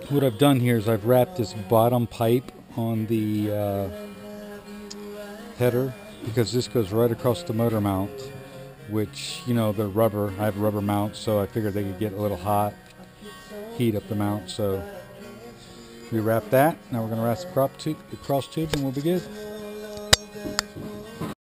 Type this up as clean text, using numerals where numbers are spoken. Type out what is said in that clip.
what I've done here is I've wrapped this bottom pipe on the header, because this goes right across the motor mount, which, you know, the rubber, I have rubber mounts, so I figured they could get a little hot, heat up the mount. So we wrap that. Now we're going to wrap the cross tube and we'll be good.